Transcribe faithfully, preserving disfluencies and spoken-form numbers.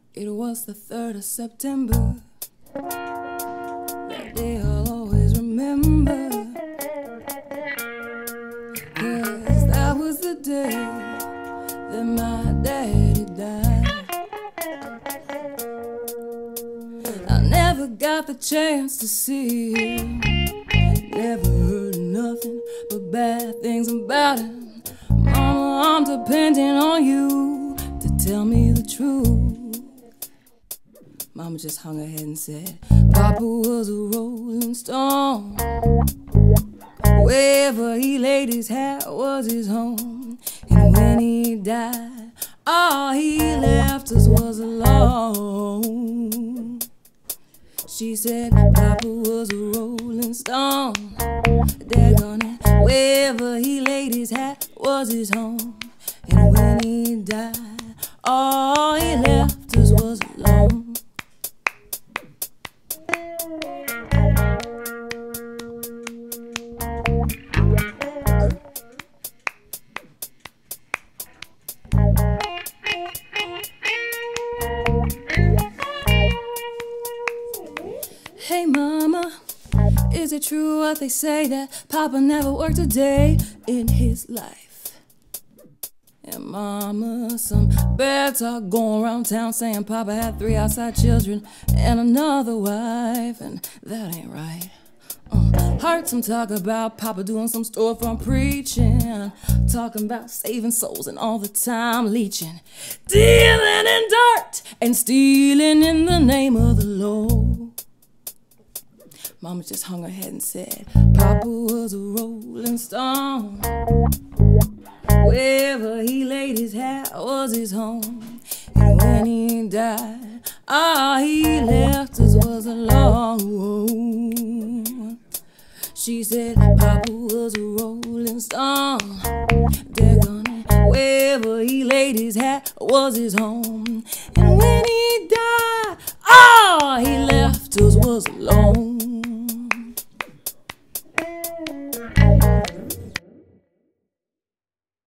It was the third of September. That day I'll always remember, 'cause that was the day that my daddy died. I never got the chance to see him, never heard nothing but bad things about him. Mama, I'm depending on you to tell me the truth. Mama just hung her head and said, Papa was a rolling stone. Wherever he laid his hat was his home. And when he died, all he left us was alone. She said, Papa was a rolling stone. Daggone it, wherever he laid his hat was his home. And when he died, all he left us was alone. Hey mama, is it true what they say that Papa never worked a day in his life? And mama, some bad talk going around town saying Papa had three outside children and another wife, and that ain't right. Uh, heard some talk about Papa doing some storefront preaching, talking about saving souls and all the time leeching, dealing in dirt and stealing in the name of the Lord. Mama just hung her head and said, Papa was a rolling stone. Wherever he laid his hat was his home. And when he died, all he left us was alone. She said, Papa was a rolling stone. Daggone it, wherever he laid his hat was his home. And when he died, all he left us was alone.